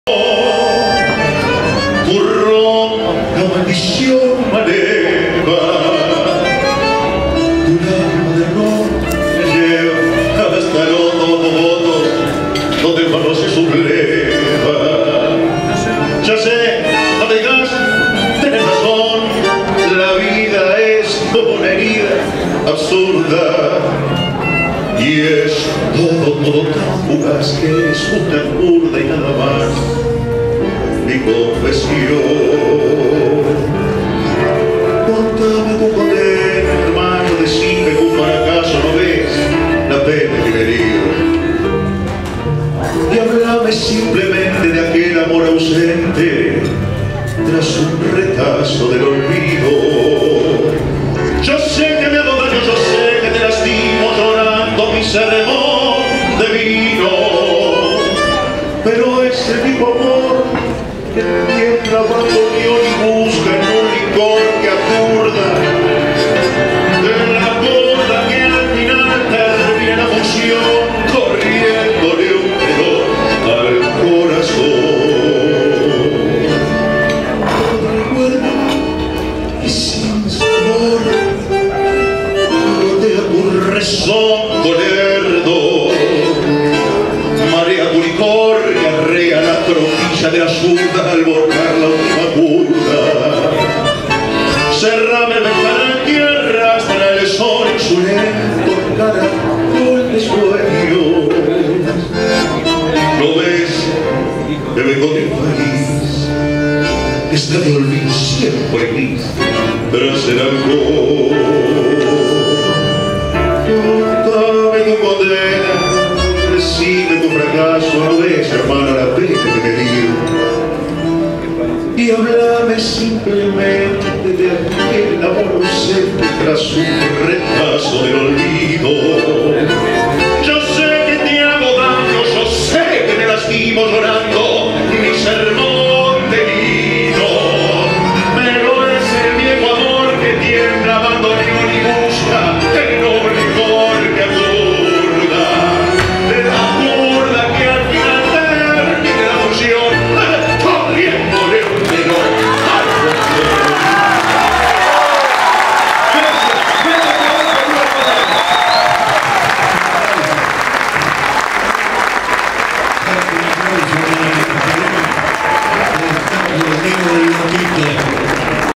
Tu ronca maldición maneva, tu lágrima de ron me lleva hasta el hondo donde el barro se subleva. Ya sé, no te digas, tenés razón, la vida es como una herida absurda y es todo tan fugaz que es una burda y nada más. Mi confesión, contame tu condena, hermano, decime tu fracaso, ¿no ves la pena que me dio? Y háblame simplemente de aquel amor ausente tras un retazo del olvido. Yo sé que me hago daño, yo sé que te lastimo llorando mi sermón de vino, pero ese mismo amor que tiembla abandonión y busca en un licor que aturda, de la gorda que al final termina la función corriéndole un dedo al corazón. Todo recuerdo y sin sabor, rodea tu rezón con lerdo, marea tu licor y arrea la tropilla de la zurda al volcar la última curva. Cerrame el ventana en tierra hasta el sol en su lento caracol de sueños. ¿No ves que vengo de un país que está de olvido siempre gris tras el alcohol? Contame tu condena, decime tu fracaso, ¿no ves, hermano, la pena que me dio? Y háblame simplemente de aquel amor ausente tras un retazo del olvido.